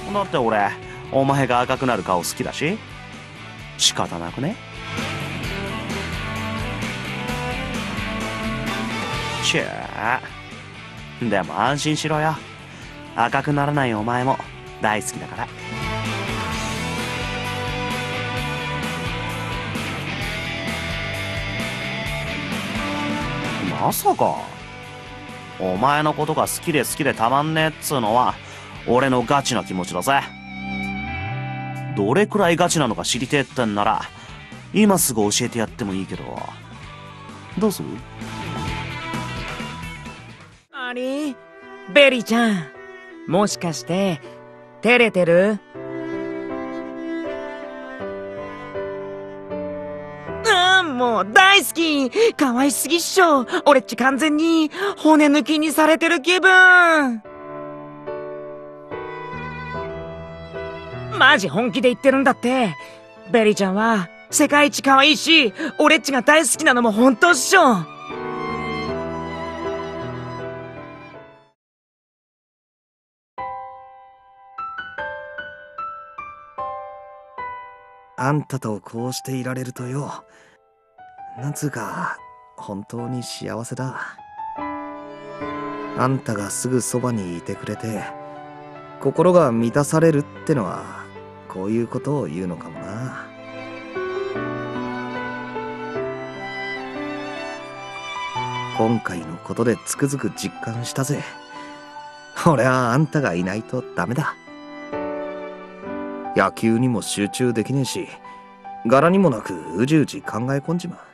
だって俺お前が赤くなる顔好きだし仕方なくね。ちゅーでも安心しろよ。赤くならないお前も大好きだから。まさかお前のことが好きで好きでたまんねえっつうのは俺のガチな気持ちだぜ。どれくらいガチなのか知りてえってんなら今すぐ教えてやってもいいけど、どうする？ あれ？ベリーちゃん、もしかして照れてる？もう大好き。可愛すぎっしょ。俺っち完全に骨抜きにされてる気分。マジ本気で言ってるんだって。ベリーちゃんは世界一可愛いし、俺っちが大好きなのも本当っしょ。 あんたとこうしていられるとよ、なんつうか本当に幸せだ。あんたがすぐそばにいてくれて心が満たされるってのはこういうことを言うのかもな。今回のことでつくづく実感したぜ。俺はあんたがいないとダメだ。野球にも集中できねえし、柄にもなくうじうじ考え込んじまう。